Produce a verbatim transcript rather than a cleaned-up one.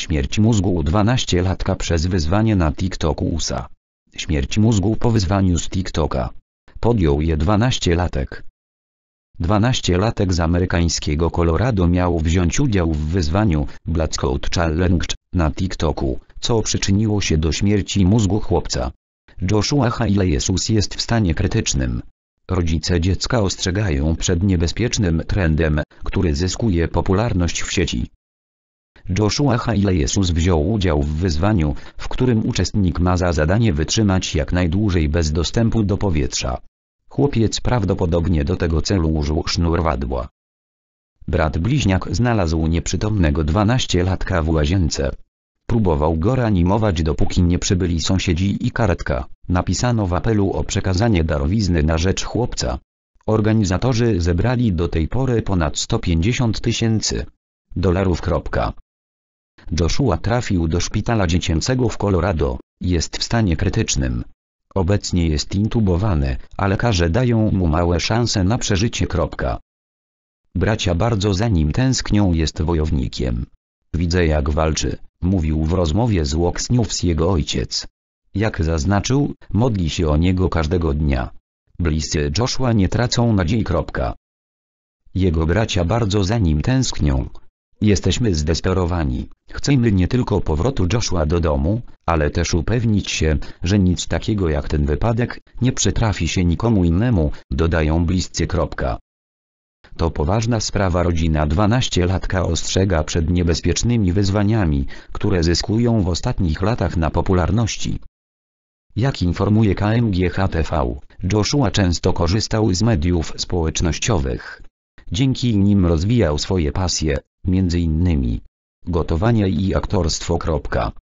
Śmierć mózgu u dwunastolatka przez wyzwanie na TikToku U S A. Śmierć mózgu po wyzwaniu z TikToka. Podjął je dwunastolatek. dwunastolatek z amerykańskiego Colorado miał wziąć udział w wyzwaniu Blackout Challenge na TikToku, co przyczyniło się do śmierci mózgu chłopca. Joshua Haile Jesus jest w stanie krytycznym. Rodzice dziecka ostrzegają przed niebezpiecznym trendem, który zyskuje popularność w sieci. Joshua Haile Jesus wziął udział w wyzwaniu, w którym uczestnik ma za zadanie wytrzymać jak najdłużej bez dostępu do powietrza. Chłopiec prawdopodobnie do tego celu użył sznurwadła. Brat bliźniak znalazł nieprzytomnego dwunastolatka w łazience. Próbował go reanimować, dopóki nie przybyli sąsiedzi i karetka. Napisano w apelu o przekazanie darowizny na rzecz chłopca. Organizatorzy zebrali do tej pory ponad sto pięćdziesiąt tysięcy dolarów. Joshua trafił do szpitala dziecięcego w Colorado, jest w stanie krytycznym. Obecnie jest intubowany, a lekarze dają mu małe szanse na przeżycie. Bracia bardzo za nim tęsknią, jest wojownikiem. Widzę, jak walczy, mówił w rozmowie z Fox News jego ojciec. Jak zaznaczył, modli się o niego każdego dnia. Bliscy Joshua nie tracą nadziei. Jego bracia bardzo za nim tęsknią. Jesteśmy zdesperowani. Chcemy nie tylko powrotu Joshua do domu, ale też upewnić się, że nic takiego jak ten wypadek nie przytrafi się nikomu innemu, dodają bliscy. To poważna sprawa. Rodzina dwunastolatka ostrzega przed niebezpiecznymi wyzwaniami, które zyskują w ostatnich latach na popularności. Jak informuje K M G H T V, Joshua często korzystał z mediów społecznościowych. Dzięki nim rozwijał swoje pasje, między innymi gotowanie i aktorstwo.